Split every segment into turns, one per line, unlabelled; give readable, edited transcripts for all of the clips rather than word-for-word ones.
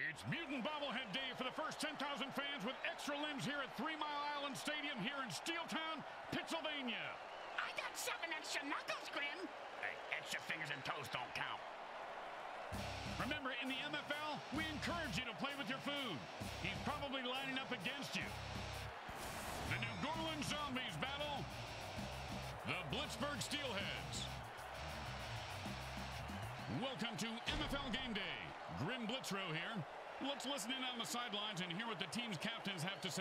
It's Mutant Bobblehead Day for the first 10,000 fans with extra limbs here at 3 Mile Island Stadium here in Steeltown, Pennsylvania.
I got 7 extra knuckles, Grim.
Hey, extra fingers and toes don't count.
Remember, in the MFL, we encourage you to play with your food. He's probably lining up against you. The new Goreleans Zombies battle the Blitzburgh Steelheads. Welcome to MFL Game Day. Grim Blitzrow here. Let's listen in on the sidelines and hear what the team's captains have to say.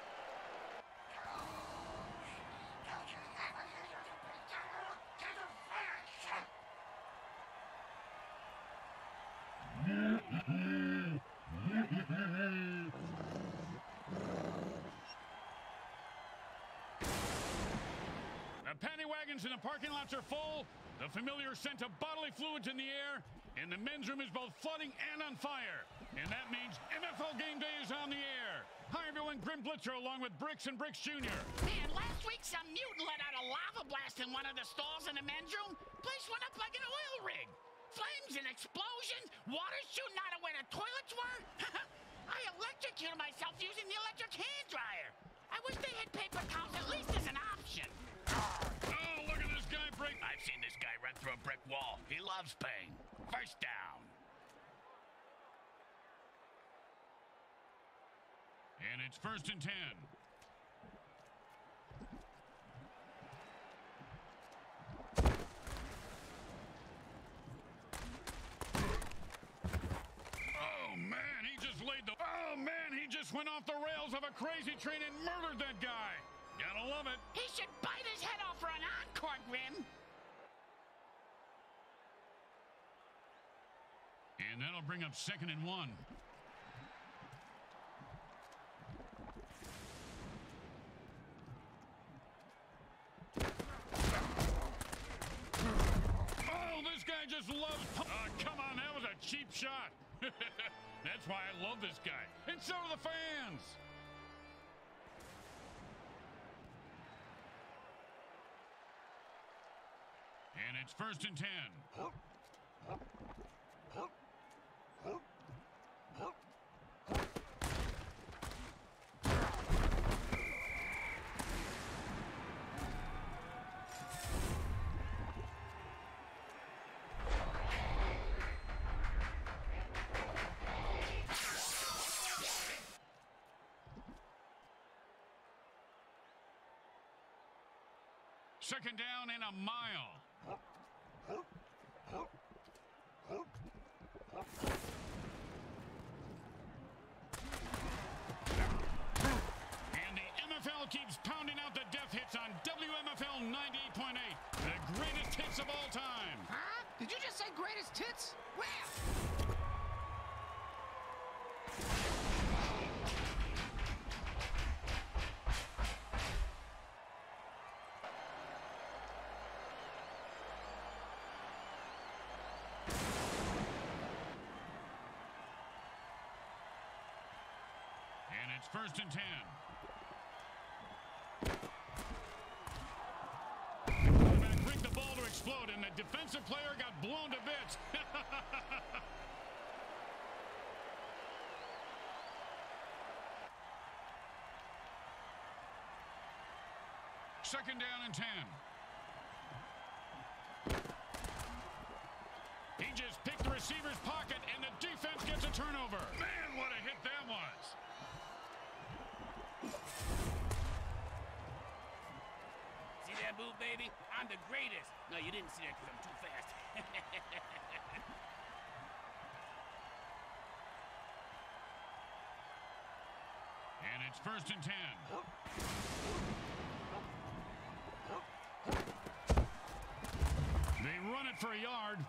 The paddy wagons in the parking lots are full. The familiar scent of bodily fluids in the air. And the men's room is both flooding and on fire. And that means MFL Game Day is on the air. Hi, everyone. Grim Blitzer along with Bricks and Bricks Jr.
Man, last week some mutant let out a lava blast in one of the stalls in the men's room. Place went up like an oil rig. Flames and explosions. Water shooting out of where the toilets were. I electrocuted myself using the electric hand dryer. I wish they had paper towels at least as an option.
Oh, look at this guy break.
I've seen this guy run through a brick wall. He loves pain. First down.
And it's 1st and 10. Oh, man, he just went off the rails of a crazy train and murdered that guy. Gotta love it.
He should bite his head off for an encore, Grim.
And that'll bring up 2nd and 1. Oh, this guy just loves... come on, that was a cheap shot. That's why I love this guy. And so do the fans. And it's 1st and 10. Second down and a mile. And the MFL keeps pounding out the death hits on WMFL 98.8, the greatest hits of all time.
Huh? Did you just say greatest hits? Where?
And it's 1st and 10. Quarterback rigged the ball to explode, and the defensive player got blown to bits. Second down and 10. He just picked the receiver's pocket, and the defense gets a turnover. Man, what a hit that was.
See that move, baby? I'm the greatest. No, you didn't see that because I'm too fast.
And it's 1st and 10. They run it for a yard.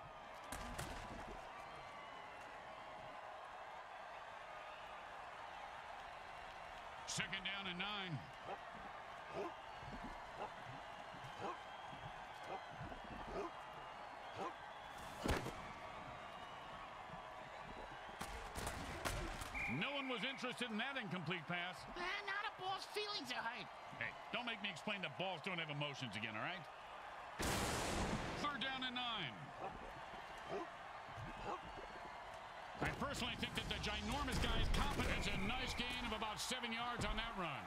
Second down and 9. No one was interested in that incomplete pass.
Now the ball's feelings are hurt.
Hey, don't make me explain that balls don't have emotions again, all right? 3rd down and 9. I personally think that the ginormous guy is competent. It's a nice gain of about 7 yards on that run.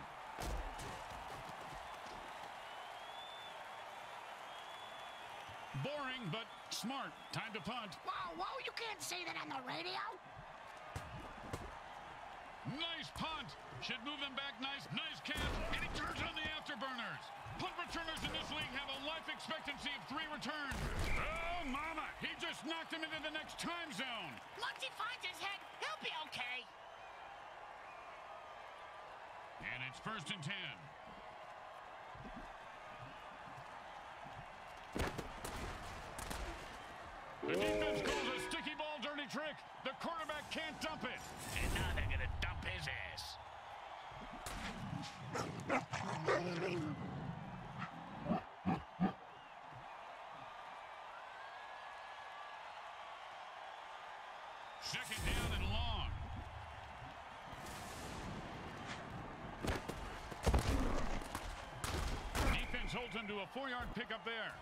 Boring, but smart. Time to punt.
Whoa, whoa, you can't say that on the radio.
Nice punt. Should move them back nice. Nice catch. And he turns on the afterburners. Punt returners in this league have a life expectancy of 3 returns. Oh, mama. He just knocked him into the next time zone.
Once he finds his head, he'll be okay.
And it's 1st and 10. The defense calls a sticky ball dirty trick. The quarterback can't dump it.
And now they're going to dump his ass.
Second down and long. Defense holds him to a 4-yard pickup there.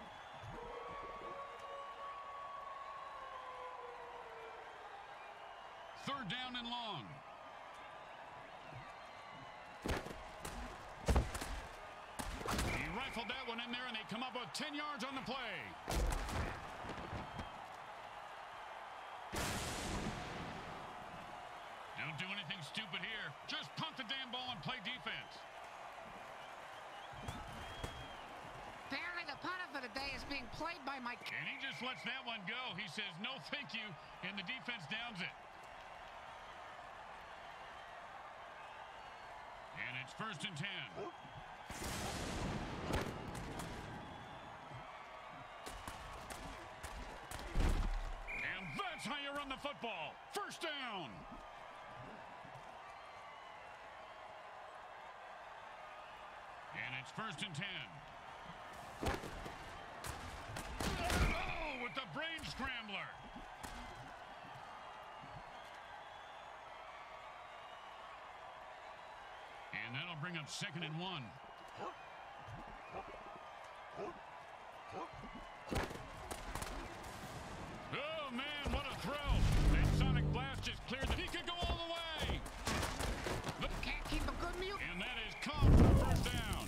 Third down and long. He rifled that one in there, and they come up with 10 yards on the play. Don't do anything stupid here. Just punt the damn ball and play defense.
Apparently the punter for the day is being played by my...
And he just lets that one go. He says, no thank you, and the defense downs it. And it's 1st and 10. And that's how you run the football. 1st down. And it's 1st and 10. Oh, with the brain scrambler. And that'll bring up 2nd and 1. Oh, man, what a throw. That sonic blast just cleared the... He could go all the way.
Can't keep a good mute.
And that is caught for 1st down.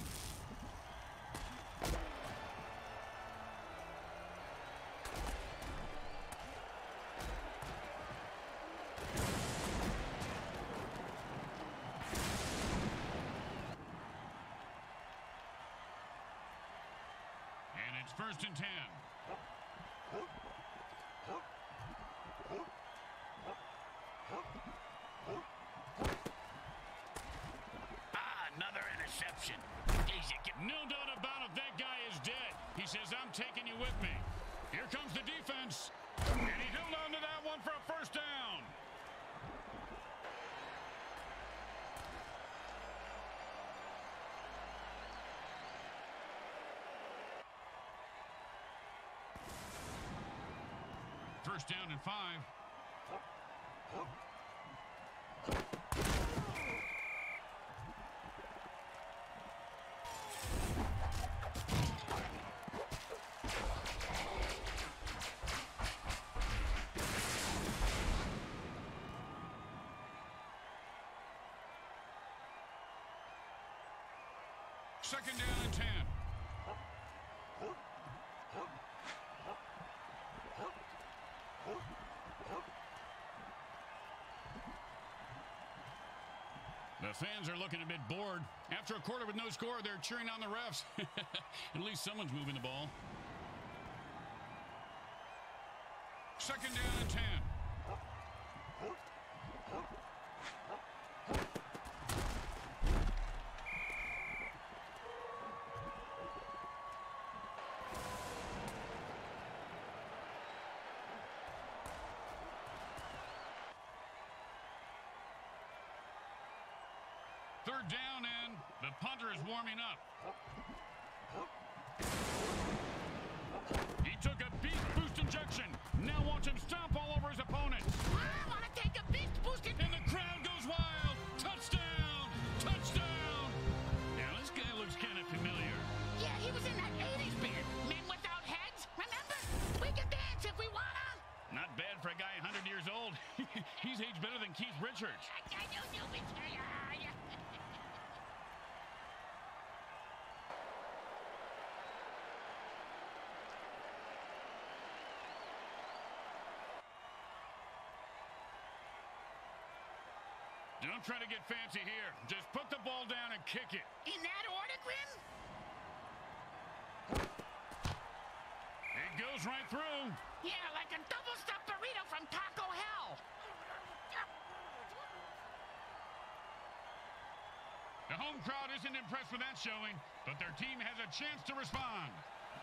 And it's 1st and 10.
Another interception. Easy.
No doubt about it, that guy is dead. He says, I'm taking you with me. Here comes the defense. And he held on to that one for a 1st down. First down and 5. Second down and 10. The fans are looking a bit bored. After a quarter with no score, they're cheering on the refs. At least someone's moving the ball. Second down and 10. Third down, and the punter is warming up. He took a beast boost injection. Now watch him stomp all over his opponents.
I want to take a beast boost.
And the crowd goes wild. Touchdown! Touchdown! Now this guy looks kind of familiar.
Yeah, he was in that 80s band. Men Without Heads. Remember? We can dance if we wanna.
Not bad for a guy 100 years old. He's aged better than Keith Richards. Don't try to get fancy here. Just put the ball down and kick it.
In that order, Grim?
It goes right through.
Yeah, like a double-stuffed burrito from Taco Hell.
The home crowd isn't impressed with that showing, but their team has a chance to respond.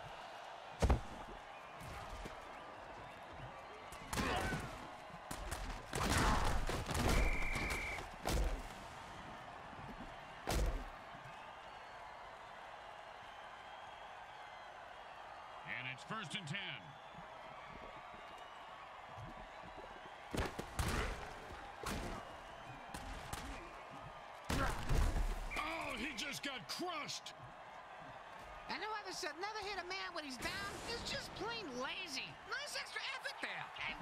And it's 1st and 10. Oh, he just got crushed.
And whoever said never hit a man when he's down is just plain lazy. Nice extra effort there.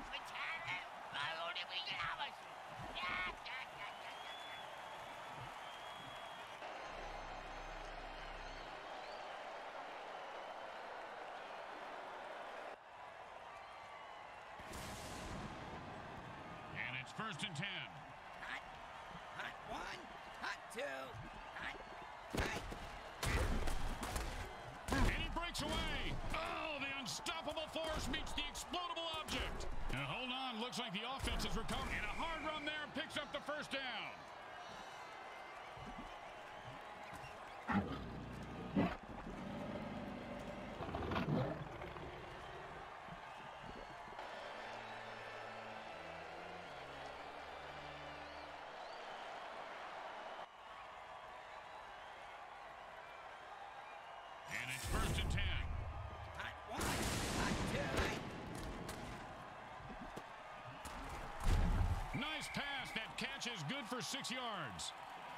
And it's 1st and 10.
Hot one, hot two, hot.
And he breaks away. Oh, the unstoppable force meets the explodable object. Now, hold on. Looks like the offense has recovered. And a hard run there picks up the 1st down. And it's 1st and 10.
Hot one, hot two.
Nice pass. That catch is good for 6 yards.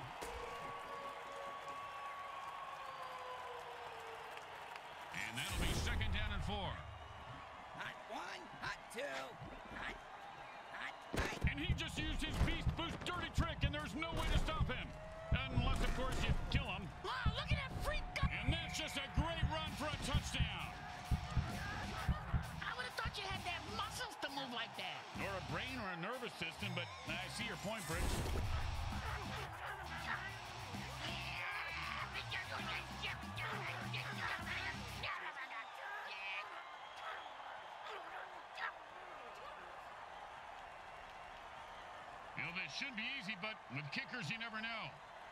And that'll be 2nd down and 4.
Hot one, hot two, hot.
And he just used his beast boost dirty trick, and there's no way to stop him. Unless, of course, you kill him.
Wow, look at that freak go!
And that's just a great run for a touchdown.
I would have thought you had to have muscles to move like that.
Or a brain or a nervous system, but I see your point, Briggs. You know, this should be easy, but with kickers, you never know.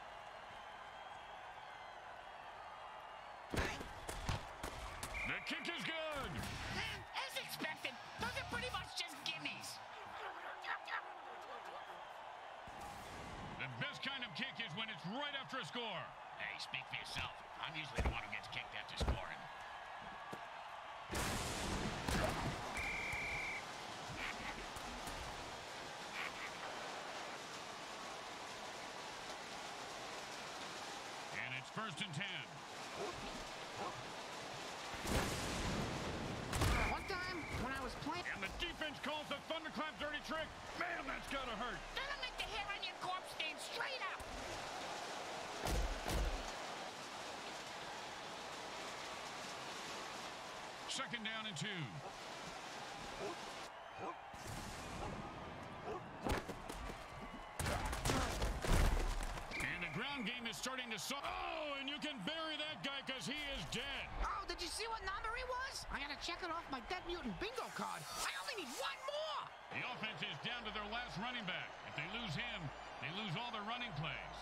The kick is good.
As expected, those are pretty much just gimmies.
The best kind of kick is when it's right after a score.
Hey, speak for yourself. I'm usually the one who gets kicked after scoring.
And it's 1st and 10.
One time, when I was playing...
And the defense calls the thunderclap dirty trick. Man, that's gotta hurt.
That'll make the hair on your corpse stand straight up.
Second down and 2. And the ground game is starting to... Oh, and you can bury that guy because he is dead.
Oh, did you see what number he was? I gotta check it off my Dead Mutant bingo card. I only need one more!
The offense is down to their last running back. If they lose him, they lose all their running plays.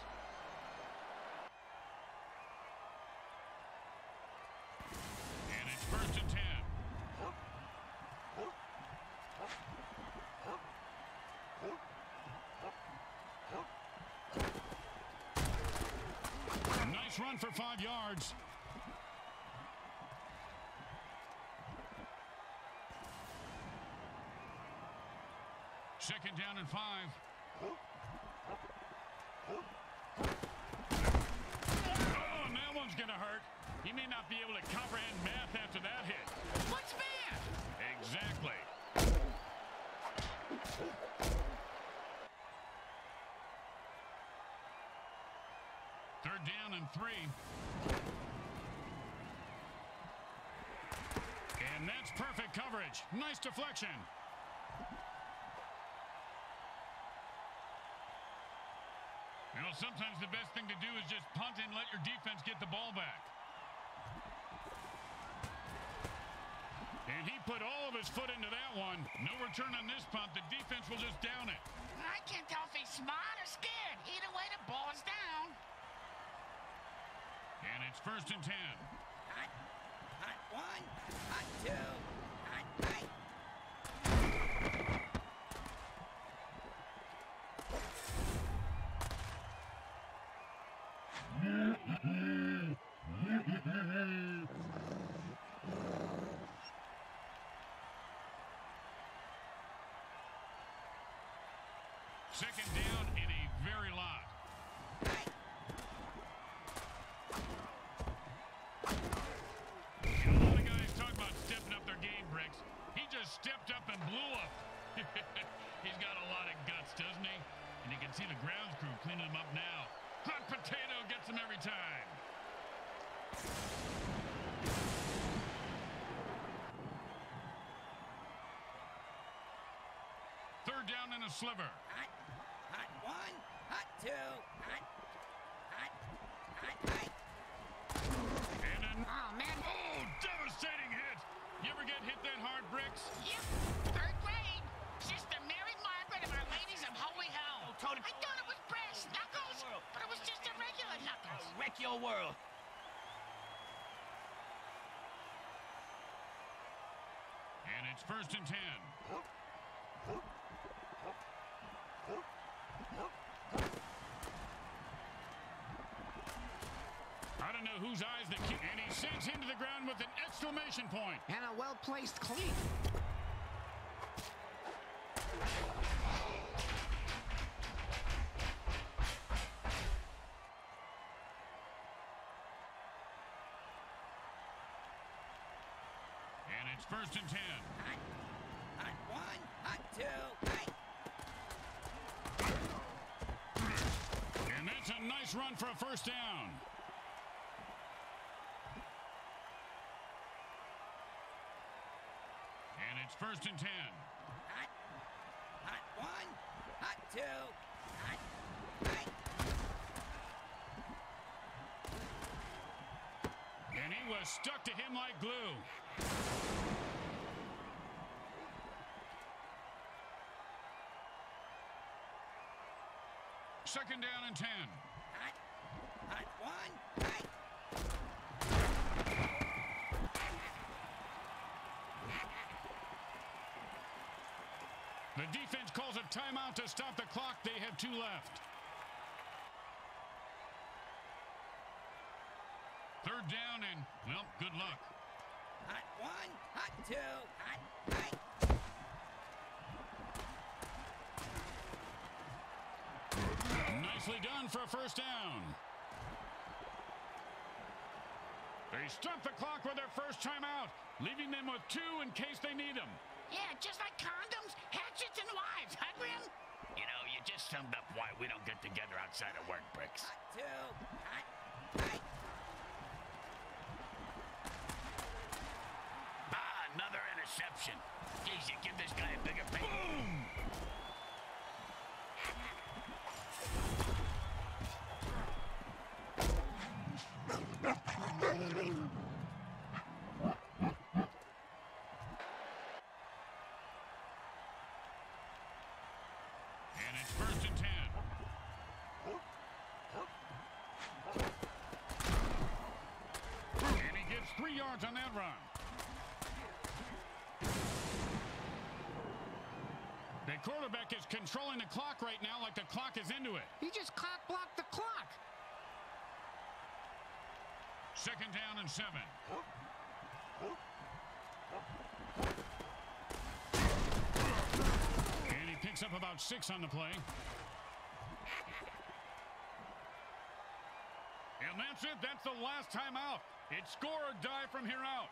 And it's 1st and 10. Nice run for 5 yards. Second down and 5. Oh, and that one's going to hurt. He may not be able to comprehend math after that hit.
What's math?
Exactly. Third down and 3. And that's perfect coverage. Nice deflection. You know, sometimes the best thing to do is just punt and let your defense get the ball back. And he put all of his foot into that one. No return on this punt. The defense will just down it.
I can't tell if he's smart or scared. Either way, the ball is down.
And it's first and 10.
Hot, hot one, hot two, hot three.
Second down in a very lot. You know, a lot of guys talk about stepping up their game, Bricks. He just stepped up and blew up. He's got a lot of guts, doesn't he? And you can see the grounds crew cleaning him up now. Hot potato gets him every time. Third down in a sliver.
Hot, hot one, hot two, hot, hot, hot three.
And then,
Oh, man.
oh, devastating hit. You ever get hit that hard, Bricks?
Yep, third grade. Sister Mary Margaret of Our Ladies of Holy Hell.
Oh, Tony.
I thought it was brass knuckles, but it was just a regular knuckles.
Wreck your world.
And it's first and 10. I don't know whose eyes the kid, and he sends him to the ground with an exclamation point.
And a well-placed cleat.
And it's first and 10.
Hot, hot one, hot two, three.
And that's a nice run for a first down. And it's first and 10.
Hot, hot one, hot two, hot three.
And he was stuck to him like glue. Second down and 10.
Hot, hot one, three.
The defense calls a timeout to stop the clock. They have 2 left. Third down and, well, good luck.
Hot one, hot two, hot three.
Nicely done for a first down. They stop the clock with their first timeout, leaving them with 2 in case they need them.
Yeah, just like condoms, hatchets, and wives, huh, Grim? You know, you just summed up why we don't get together outside of work, Bricks.
Hot two, hot three.
Another interception. Geez, you give this guy a bigger pay.
Boom! And it's first and 10. And he gets 3 yards on that run. The quarterback is controlling the clock right now like the clock is into it.
He just cock-blocked the clock.
Second down and 7. And he picks up about 6 on the play. And that's it. That's the last time out. It's score or die from here out.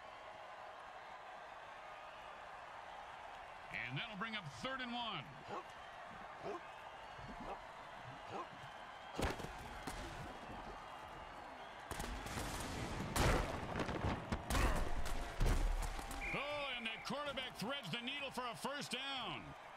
And that'll bring up 3rd and 1. quarterback threads the needle for a first down.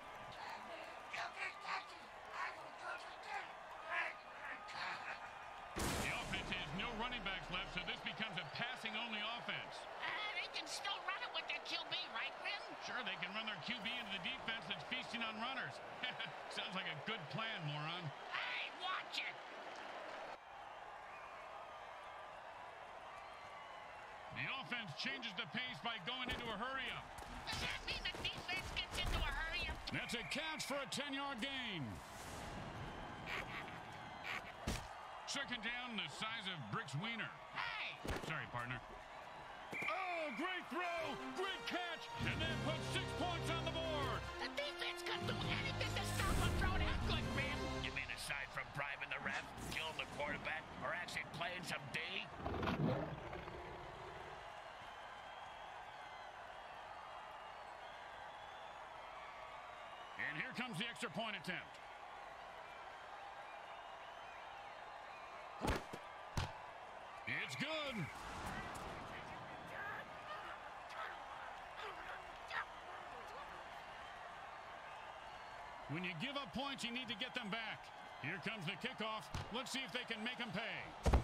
The offense has no running backs left, so this becomes a passing-only offense.
They can still run it with their QB, right, Grim?
Sure, they can run their QB into the defense that's feasting on runners. Sounds like a good plan, moron.
Hey, watch it!
The offense changes the pace by going into a hurry-up.
Does that mean the defense gets into a hurry-up?
That's a catch for a 10-yard gain. Second down, the size of Brick's wiener.
Hey!
Sorry, partner. Oh, great throw! Great catch! And that puts 6 points on the board.
The defense can do anything to stop a throw that good, Grim. You mean aside from bribing the ref, killing the quarterback, or actually playing some D?
And here comes the extra point attempt. It's good. When you give up points, you need to get them back. Here comes the kickoff. Let's see if they can make them pay.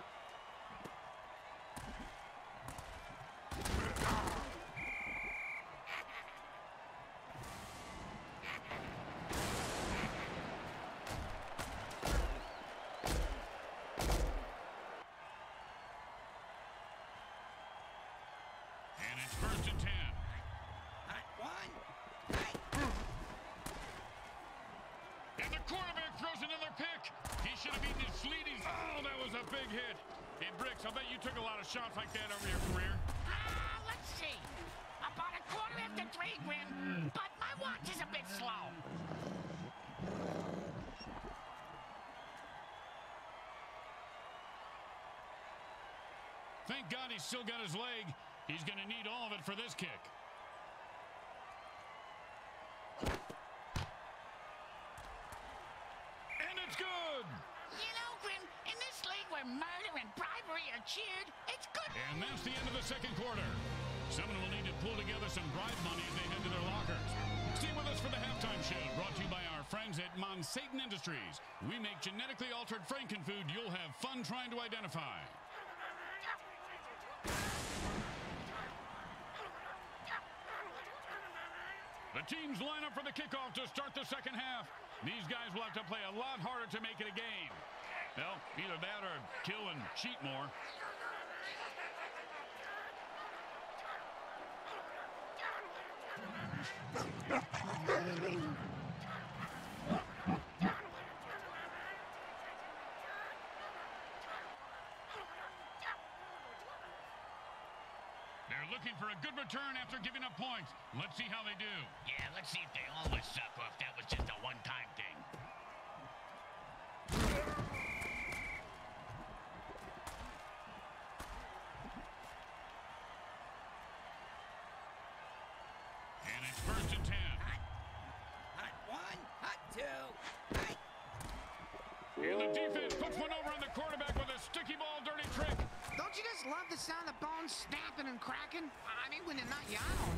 And it's 1st and 10.
Hot one.
And the quarterback throws another pick. He should have eaten his Sleeties. Oh, that was a big hit. Hey, Bricks, I bet you took a lot of shots like that over your career.
Let's see. About a quarter after 3, Grim, but my watch is a bit slow.
Thank God he's still got his leg. He's going to need all of it for this kick. And it's good.
You know, Grim, in this league where murder and bribery are cheered, it's good.
And that's the end of the second quarter. Someone will need to pull together some bribe money as they head to their lockers. Stay with us for the halftime show, brought to you by our friends at Monsatan Industries. We make genetically altered frankenfood you'll have fun trying to identify. The teams line up for the kickoff to start the second half. These guys will have to play a lot harder to make it a game. Well, either that or kill and cheat more. They're looking for a good return after giving up points. Let's see how they do.
Yeah, let's see if they always suck or if that was just a one-time thing.
And it's 1st and 10.
Hot one. Hot two. Hot.
And the defense puts one over on the quarterback with a sticky ball dirty trick.
Don't you just love the sound of bones snapping and cracking? I mean, when they're not your own.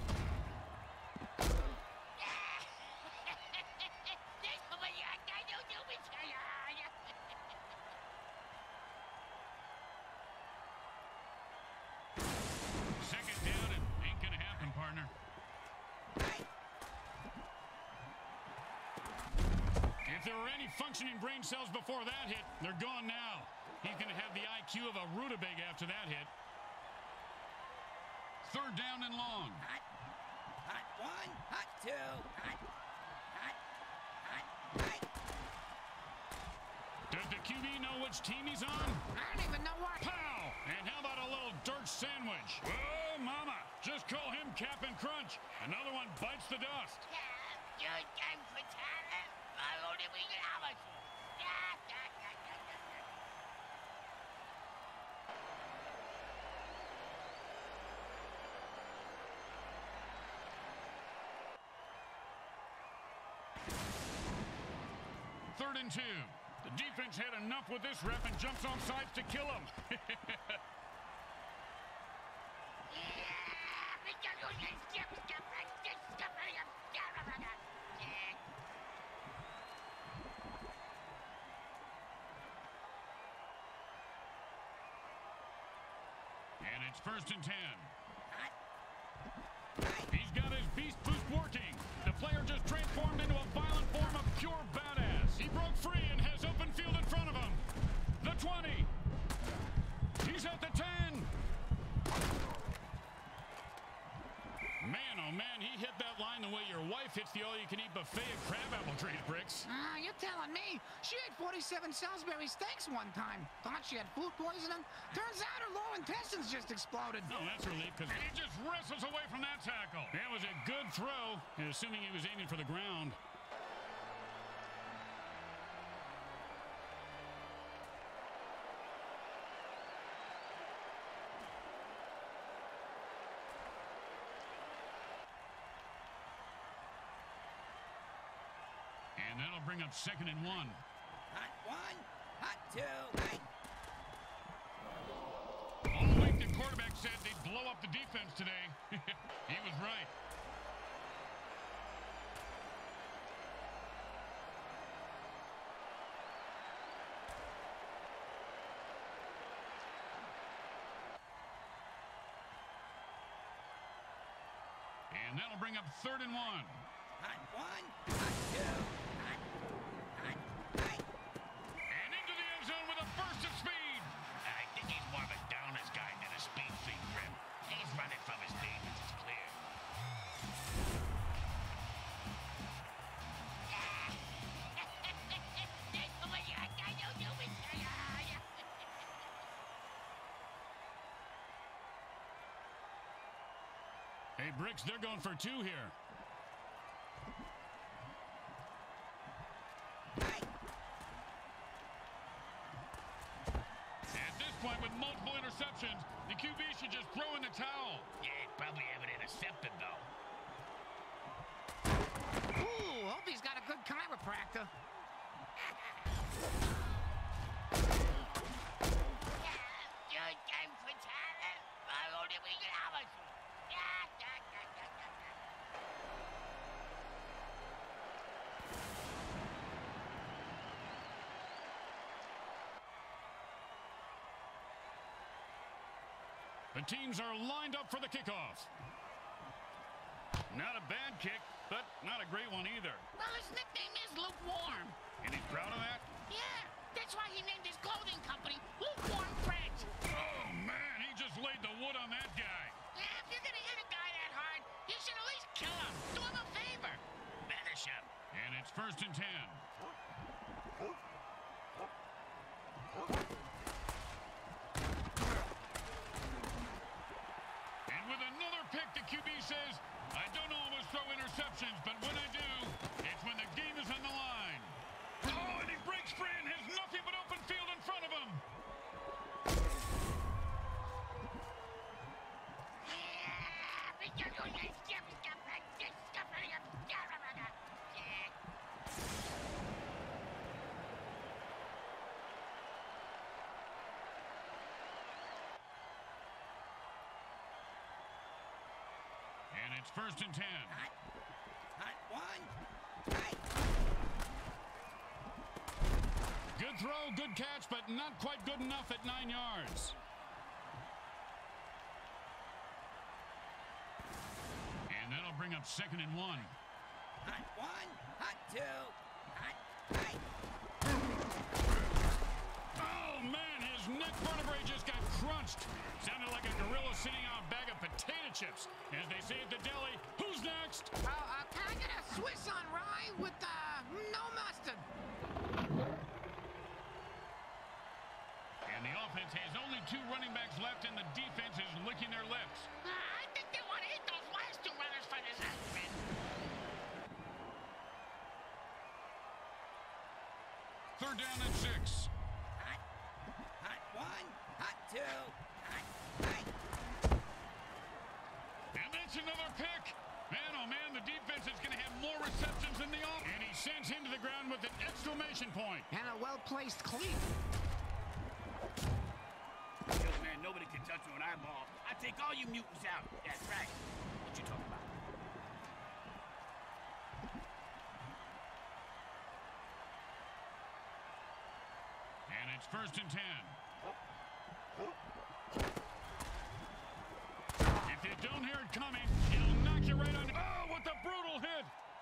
Second down, it ain't gonna happen, partner. If there were any functioning brain cells before that hit, they're gone now. He's going to have the IQ of a rutabaga after that hit. Third down and long.
Hot. Hot one. Hot two. Hot. Hot. Hot. Hot.
Does the QB know which team he's on?
I don't even know what.
Pow! And how about a little dirt sandwich? Whoa, mama. Just call him Cap'n Crunch. Another one bites the dust. Third and 2. The defense had enough with this rep and jumps off sides to kill him. And it's 1st and 10.
Hot.
He's got his beast boost working. The player just transformed into a violent form of pure badass. He broke free and has open field in front of him. The 20. He's at the 10. Man, oh man, he hit that line the way your wife hits the all-you-can-eat buffet at Crabapple Trees, Bricks.
You're telling me. She ate 47 Salisbury steaks one time. Thought she had food poisoning. Turns out her lower intestines just exploded.
Oh, that's relief, because he just wrestles away from that tackle. That was a good throw, assuming he was aiming for the ground. And that'll bring up 2nd and 1.
Hot 1. Hot 2. Hey.
All week the quarterback said they'd blow up the defense today. He was right. And that'll bring up 3rd and 1.
Hot 1. Hot 2. Hot. Hot. Hey.
And into the end zone with a burst of speed.
I think he's more of a downers guy than a speed freak, Grim. He's running from his demons, it's clear.
Hey, Bricks, they're going for 2 here.
Hey.
At this point, with multiple interceptions, the QB should just throw in the towel.
Yeah, he'd probably have it intercepted, though.
Ooh, hope he's got a good chiropractor.
The teams are lined up for the kickoff. Not a bad kick, but not a great one either.
Well, his nickname is Lukewarm.
And he's proud of that?
Yeah, that's why he named his clothing company Lukewarm Friends.
Oh, man, he just laid the wood on that guy.
Yeah, if you're gonna hit a guy that hard, you should at least kill him. Do him a favor. Banish him.
And it's 1st and 10. And with another pick, the QB says, I don't always throw interceptions, but when I do, it's when the game is on the line. Oh, and he breaks free and has nothing but open field in front of him. And it's 1st and 10.
Hot. Hot 1. Hey.
Good throw, good catch, but not quite good enough at 9 yards. And that'll bring up 2nd and 1.
Hot 1. Hot 2. Hot. Hey.
Oh, man, his neck vertebrae just got crunched. Sounded like a gorilla sitting on a bag of potato chips. As they say at the deli, who's next?
Can I get a Swiss on rye with, no mustard?
And the offense has only 2 running backs left, and the defense is licking their lips.
I think they want to hit those last 2 runners for this outfit.
Third down and 6.
Hot. Hot 1. Hot 2. Hot. Hey.
And that's another pick. Man, oh man, the defense is going to have more receptions than the offense. And he sends him to the ground with an exclamation point.
And a well-placed cleat.
Because, man, nobody can touch you an eyeball. I take all you mutants out. That's right. What you talking about?
And it's 1st and 10. don't hear it coming. It'll knock you right on. Oh, what a brutal hit.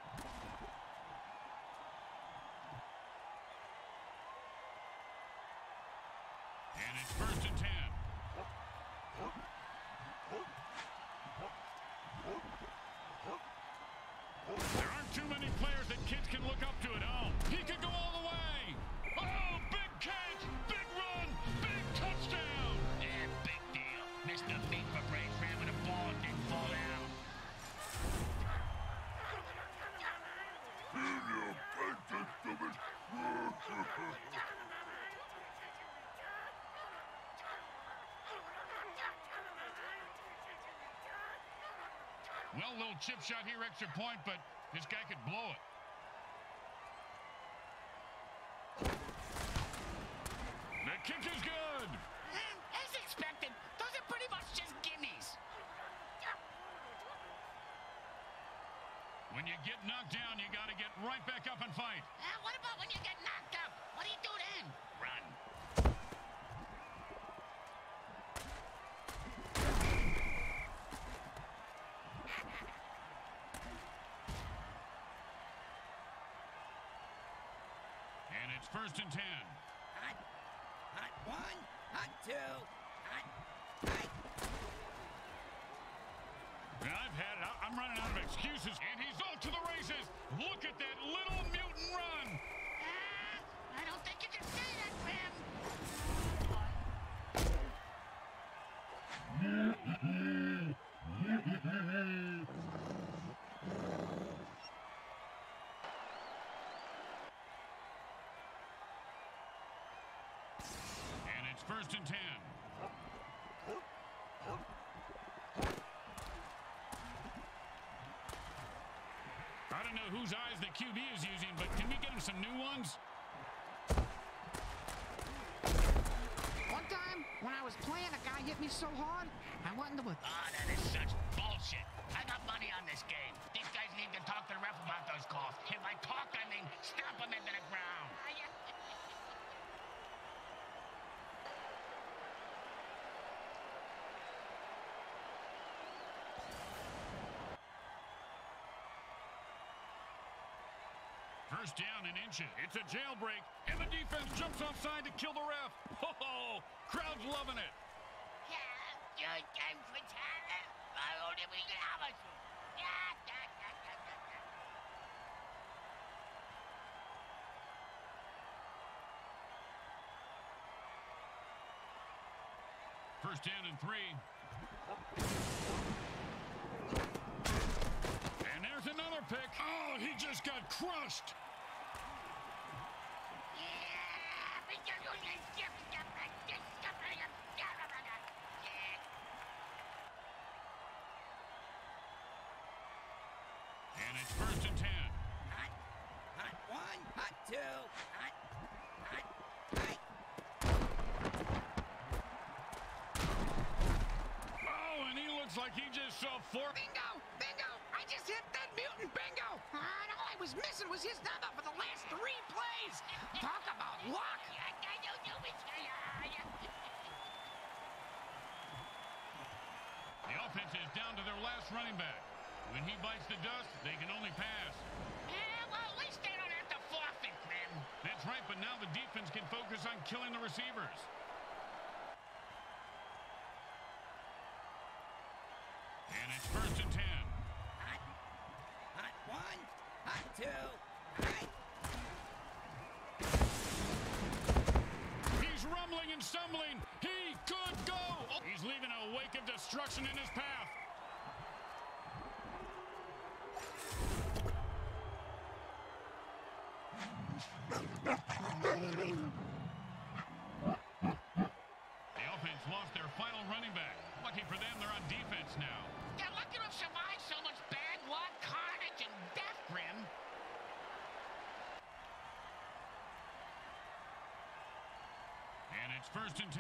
And it's 1st and 10. There aren't too many players that kids can look up to at home. He could go all the way. Oh, big catch, big run, big touchdown.
Yeah, big deal. Mr. Beaver Brains ran with the ball and didn't fall down.
Well, little chip shot here, extra point, but this guy could blow it. The kick is good.
As expected, those are pretty much just gimmies.
When you get knocked down, you got to get right back up and fight.
What about when you get knocked up? What do you do then? Run.
And it's 1st and 10.
Hot. Hot 1. Hot 2. Hot. Hot.
I've had it. I'm running out of excuses. And he's off to the races. Look at that little mutant run.
I don't think you can say that, Pam.
And it's 1st and 10. I don't know whose eyes the QB is using, but can we get him some new ones?
One time, when I was playing, a guy hit me so hard, I went into a...
That is such bullshit. I got money on this game. These guys need to talk to the ref about those calls. If I talk, I mean stomp them into the ground.
First down and inches. It's a jailbreak, and the defense jumps offside to kill the ref. Oh, crowd's loving it. First down and 3. And there's another pick. Oh, he just got crushed. And it's 1st and 10.
Hot. Hot 1. Hot 2. Hot. Hot. Hot.
Oh, and he looks like he just saw 4.
Bingo! Bingo! I just hit that mutant bingo! And all I was missing was his number for the last 3 plays! Talk about luck!
The offense is down to their last running back. When he bites the dust, they can only pass.
Well, at least they don't have to forfeit, man.
That's right, but now the defense can focus on killing the receivers. And it's 1st and 10.
Hot. Hot 1. Hot 2. Hot.
He's rumbling and stumbling. He could go. Oh, he's leaving a wake of destruction in his path. The offense lost their final running back. Lucky for them, they're on defense now.
They're lucky to have survived so much bad luck, carnage, and death, Grim.
And it's 1st and 10.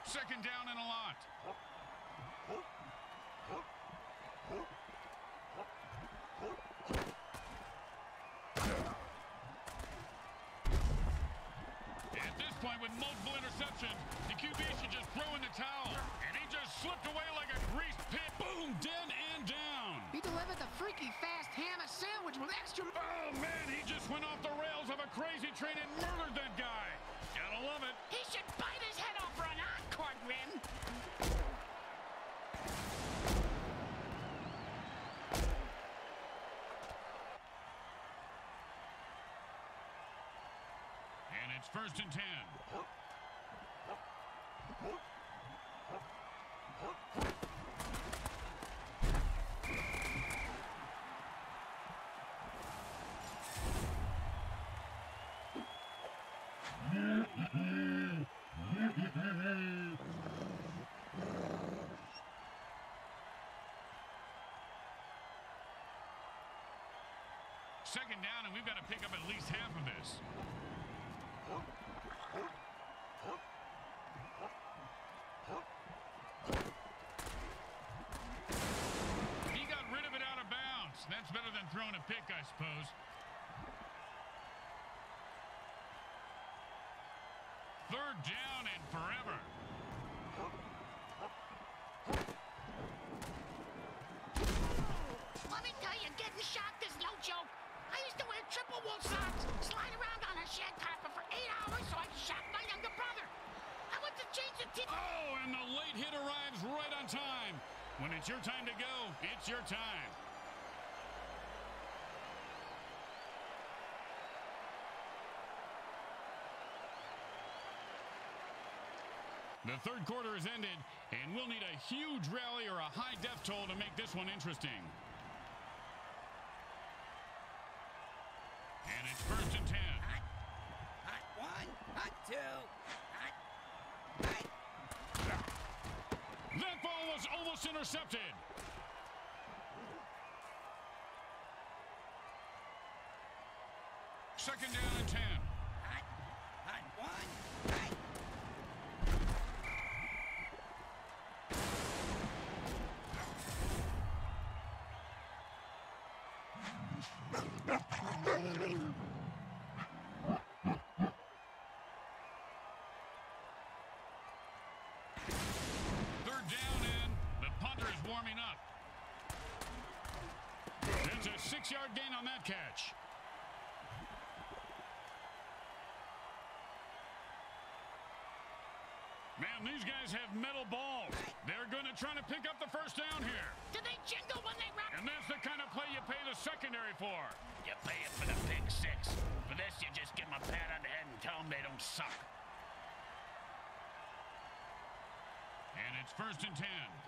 Second down and a lot. At this point, with multiple interceptions, the QB should just throw in the towel. And he just slipped away like a greased pig. Boom, dead and down.
He delivered the freaky fast hammer sandwich with extra...
Oh, man, he just went off the rails of a crazy train and murdered that guy. Gotta love it.
He should bite his head off for an encore, Grim.
And it's 1st and 10. Second down, and we've got to pick up at least half of this. He got rid of it out of bounds. That's better than throwing a pick, I suppose. Third down and forever.
Let me tell you, getting shocked is no joke. I used to wear triple wool socks, slide around on a shed carpet for 8 hours so I could shock my younger brother. I went to change the team.
Oh, and the late hit arrives right on time. When it's your time to go, it's your time. The third quarter has ended, and we'll need a huge rally or a high death toll to make this one interesting. And it's 1st and 10.
Hot one, hot two, hot.
That ball was almost intercepted. Second down and 10.
Hot one, hot.
Third down in. The punter is warming up. That's a 6-yard gain on that catch. Man, these guys have metal balls. They're going to try to pick up the first down here.
Do they jingle when they run?
And that's the kind of play you pay the secondary for.
You pay it for the big six. For this, you just give them a pat on the head and tell them they don't suck.
And it's 1st and 10.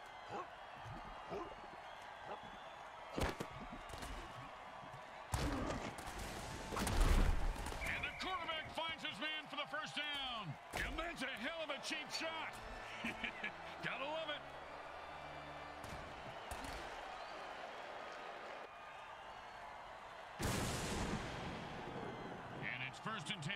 And the quarterback finds his man for the first down. And that's a hell of a cheap shot. Gotta love it. And it's 1st and 10.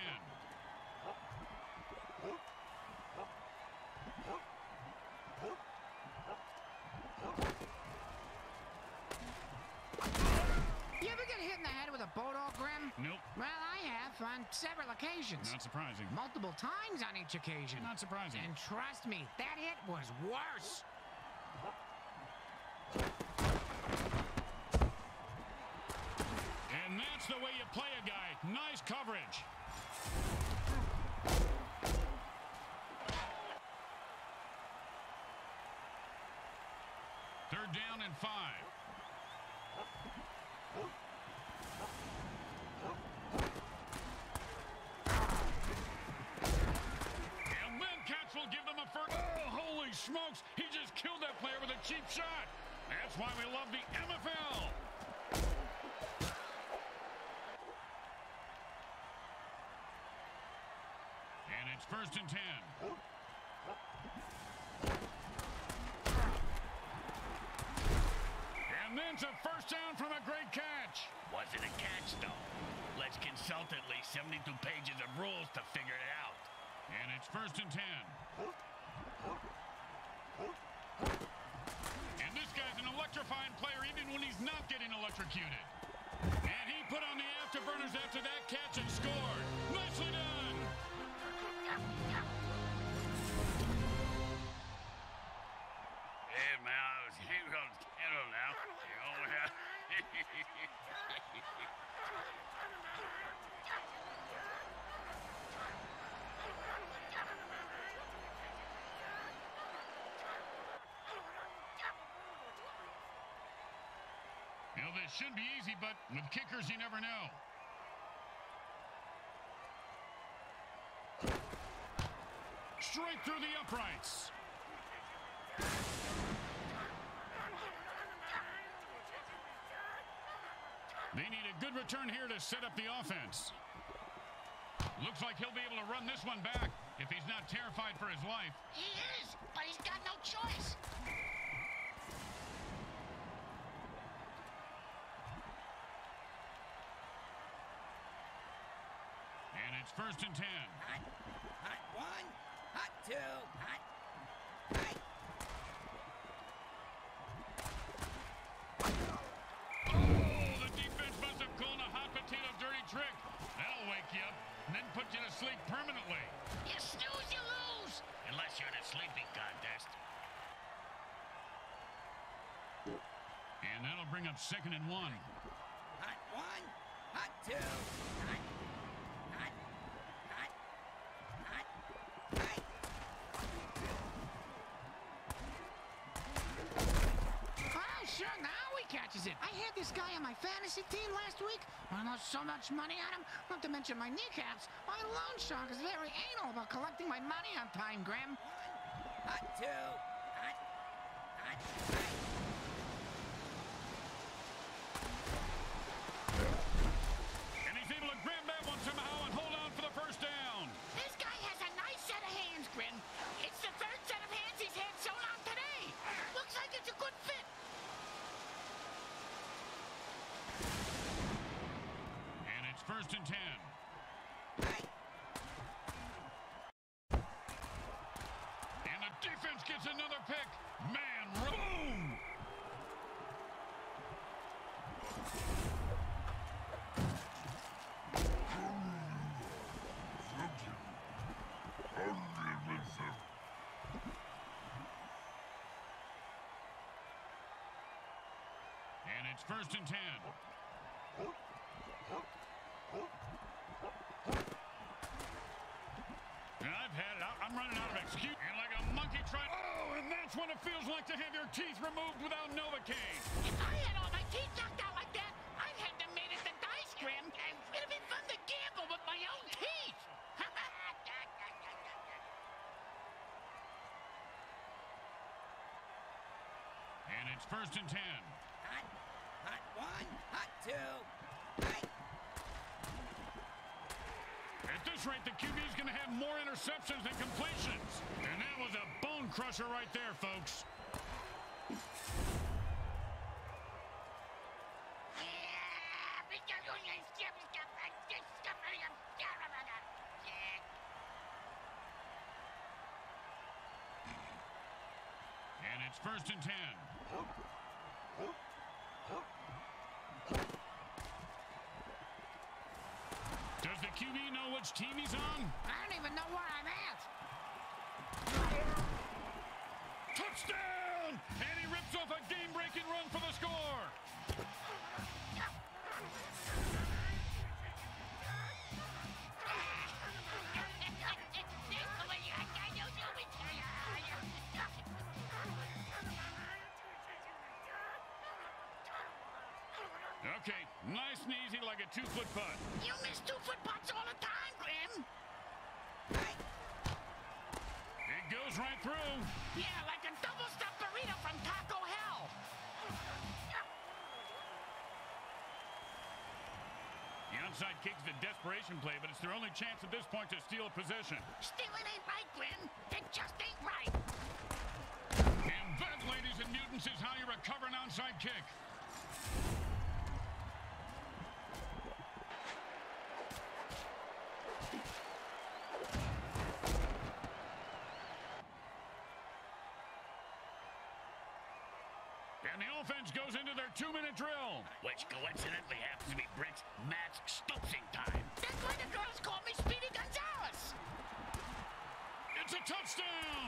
You ever get hit in the head with a boat all, Grim?
Nope.
Well, I have on several occasions.
Not surprising.
Multiple times on each occasion.
Not surprising.
And trust me, that hit was worse.
And that's the way you play a guy. Nice coverage. Third down and 5. And then Katz will give them a first. Oh, holy smokes. He just killed that player with a cheap shot. That's why we love the MFL. And it's 1st and 10. And then it's a first down from a great catch.
Was it a catch, though? Let's consult at least 72 pages of rules to figure it out.
And it's 1st and 10. And this guy's an electrifying player even when he's not getting electrocuted. And he put on the afterburners after that catch and scored. Nicely done.
Hey, mouse. Here comes Kettle now.
You know, this should be easy, but with kickers, you never know. Straight through the uprights. They need a good return here to set up the offense. Looks like he'll be able to run this one back if he's not terrified for his life.
He is, but he's got no choice.
And it's 1st and 10.
Hot, hot one, hot two, hot, hot.
Oh, the defense must have called a hot potato dirty trick. That'll wake you up and then put you to sleep permanently.
You snooze, you lose.
Unless you're in a sleeping contest.
And that'll bring up 2nd and 1.
Hot one, hot two, hot, hot, hot, hot, hot.
Oh, sure, now he catches it. I had this guy on my fantasy team last week. I lost so much money on him, not to mention my kneecaps. My loan shark is very anal about collecting my money on time, Grim.
Hot two, hot, hot, hot.
And he's able to grab that one somehow and hold on for the first down.
This guy has a nice set of hands, Grim. It's the 3rd set of hands he's had sewn on today. Looks like it's a good fit.
And it's 1st and 10. And the defense gets another pick. Man, boom! And it's 1st and 10. And I've had it. I'm running out of excuse. And like a monkey trying. Oh, and that's what it feels like to have your teeth removed without Novocaine.
If I had all my teeth knocked out like that, I'd have them made at the dice, Grim. It'd be fun to gamble with my own teeth.
And it's 1st and 10.
Hot, hot one, hot two, hot.
At this rate, the QB is going to have more interceptions than completions. And that was a bone crusher right there, folks. And it's 1st and 10. Does the QB know which team he's on?
I don't even know where I'm at.
Touchdown! And he rips off a game-breaking run for the score. Okay, nice and easy like a 2-foot putt.
You miss 2-foot putts all the time, Grim.
It goes right through.
Yeah, like a double-stuffed burrito from Taco Hell.
The onside kick's a desperation play, but it's their only chance at this point to steal a possession.
Stealing ain't right, Grim. It just ain't right.
And that, ladies and mutants, is how you recover an onside kick. And the offense goes into their 2-minute drill.
Which coincidentally happens to be Brick's Matt's Stopsing time.
That's why the girls call me Speedy Gonzalez.
It's a touchdown.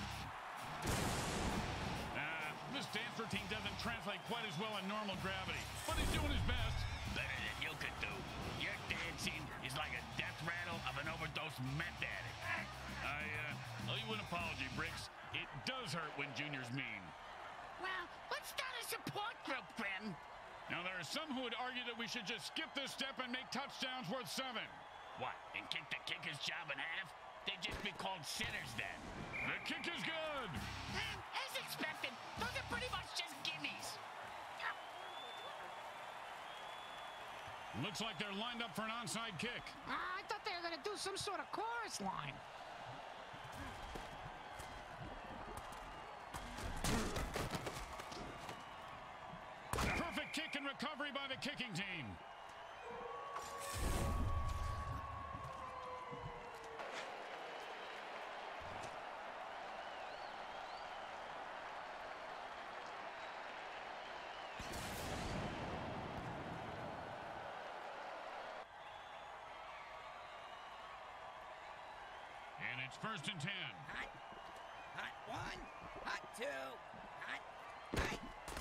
This dance routine doesn't translate quite as well in normal gravity, but he's doing his best.
Better than you could do. Your dancing is like a death rattle of an overdose meth addict.
I owe you an apology, Bricks. It does hurt when Junior's mean.
Well, let's start a support group, Grim.
Now, there are some who would argue that we should just skip this step and make touchdowns worth 7.
What, and kick the kicker's job in half? They'd just be called sinners then.
The kick is good.
As expected, those are pretty much just gimmies.
Looks like they're lined up for an onside kick.
I thought they were going to do some sort of chorus line.
Perfect kick and recovery by the kicking team. And it's 1st and 10.
Hot. Hot 1. Hot 2. Hot. Hot.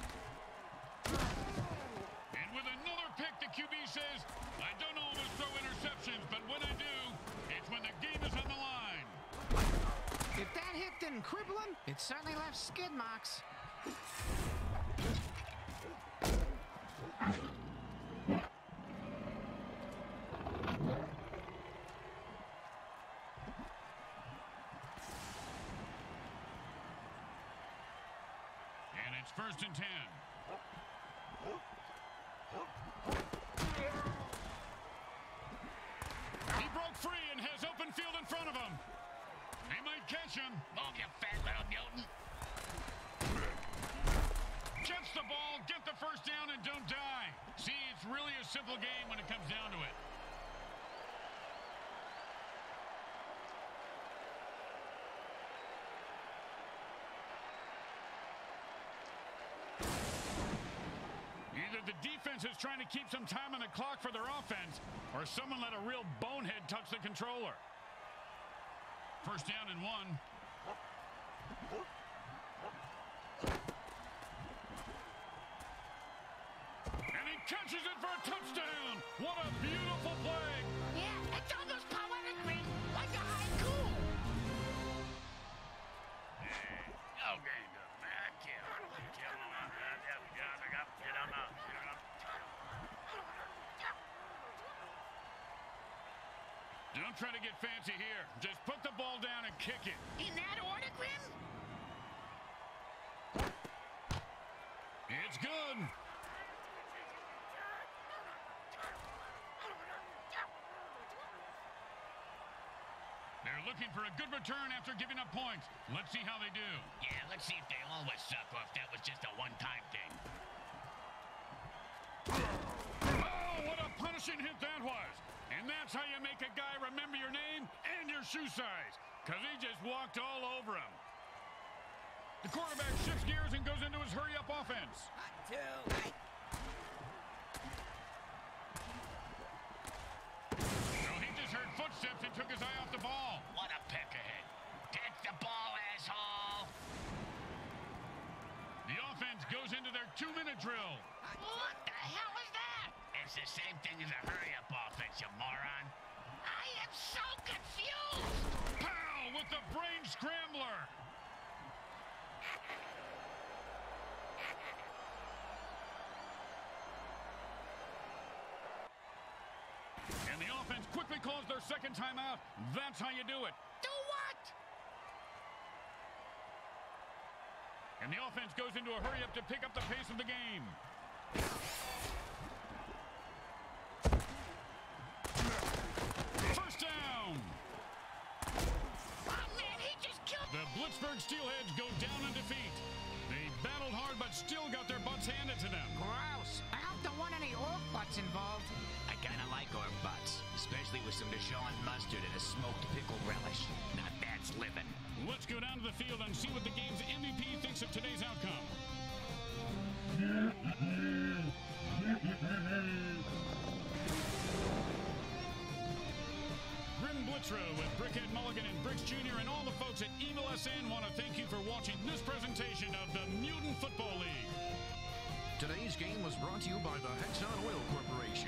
And with another pick, the QB says, I don't always throw interceptions, but when I do, it's when the game is on the line.
If that hit didn't cripple him, it certainly left skid marks.
And it's 1st and 10. He broke free and has open field in front of him. He might catch him.
Move, you fat little mutant.
Catch the ball, get the first down, and don't die. See, it's really a simple game when it comes down to it. Either the defense is trying to keep some time on the clock for their offense, or someone let a real bonehead touch the controller. 1st down and 1. And he catches it for a touchdown. What a beautiful play.
Yeah, it's almost poetic, Grim. Like a haiku.
Okay, good.
Don't try to get fancy here. Just put the ball down and kick it.
In that order, Grim?
It's good. They're looking for a good return after giving up points. Let's see how they do.
Yeah, let's see if they always suck or if that was just a one-time thing.
Oh, what a punishing hit that was. And that's how you make a guy remember your name and your shoe size, because he just walked all over him. The quarterback shifts gears and goes into his hurry-up offense.
Hot 2. Hot.
So he just heard footsteps and took his eye off the ball.
What a peckerhead. Take the ball, asshole.
The offense goes into their 2-minute drill.
What the hell is that?
It's the same thing as a hurry-up offense, you moron.
I am so confused.
Pow! With the brain scrambler. And the offense quickly calls their second timeout. That's how you do it.
Do what?
And the offense goes into a hurry-up to pick up the pace of the game. First down.
Oh, man, he just killed...
The Blitzburgh Steelheads go down in defeat. They battled hard but still got their butts handed to them.
Gross. I hope there weren't any orc butts involved.
I kind of like orc butts, especially with some Dijon mustard and a smoked pickle relish. Now that's living.
Let's go down to the field and see what the game's MVP thinks of today's outcome. through with Brickhead Mulligan and Bricks Jr. and all the folks at Evil SN want to thank you for watching this presentation of the Mutant Football League.
Today's game was brought to you by the Hexon Oil Corporation.